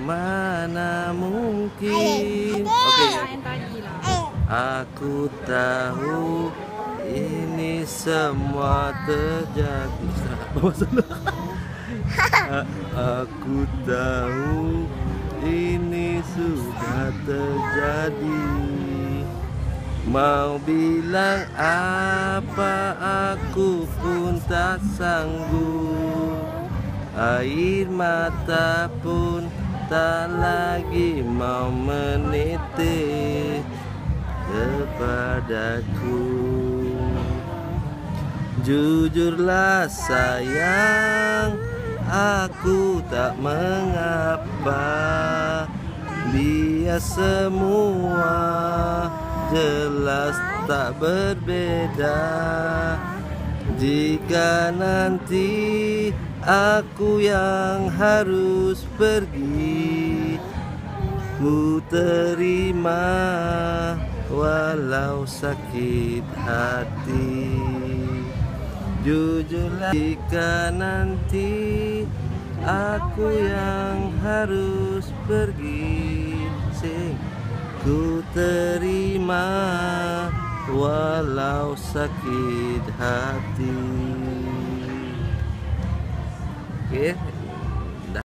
Mana mungkin. Oke. Aku tahu ini semua terjadi. Aku tahu ini sudah terjadi. Mau bilang apa aku pun tak sanggup. Air mata pun tak lagi mau menitik kepadaku. Jujurlah sayang, aku tak mengapa. Biar semua jelas tak berbeda. Jika nanti aku yang harus pergi, ku terima walau sakit hati. Jujurlah, jika nanti aku yang harus pergi, ku terima walau sakit hati. Oke.